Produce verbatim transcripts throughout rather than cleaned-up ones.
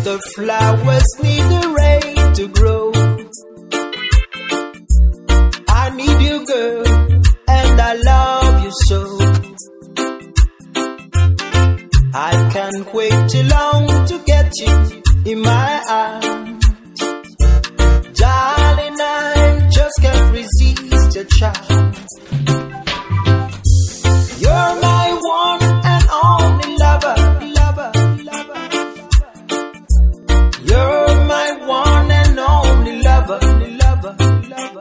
the flowers need the rain to grow. I need you, girl, and I love you so. I can't wait too long to get you in my arms. Darling, I just can't resist your charm. You're my one and only lover, lover, lover. You're my one and only lover, lover, lover.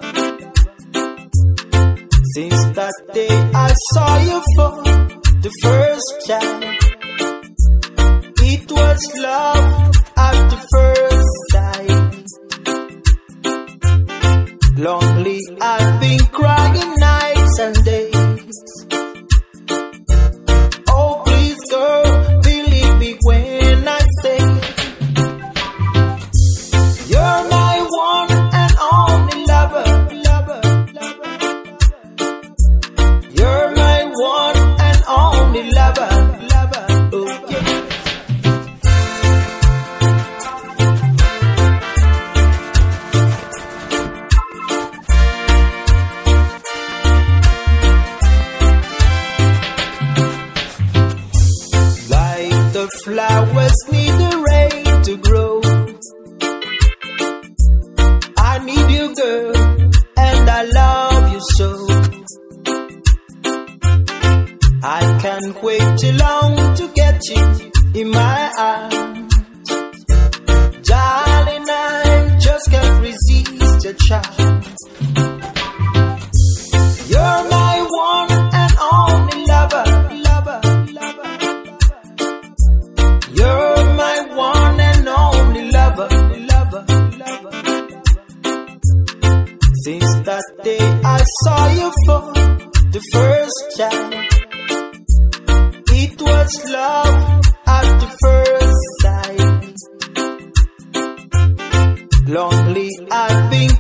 Since that day I saw you for the first time, it was love at the first sight. Lonely I've been crying nights and days. Oh please girl, believe me when I say you're my one and only lover, lover, lover. You're my one and only lover, lover, oh yeah. The flowers need the rain to grow. I need you, girl, and I love you so. I can't wait too long to get you in my arms. Darling, I just can't resist your charm. You're my one and only lover, lover, lover. You're my one and only lover, lover, lover. Since that day I saw you for the first time, it was love at the first sight. Lonely I've been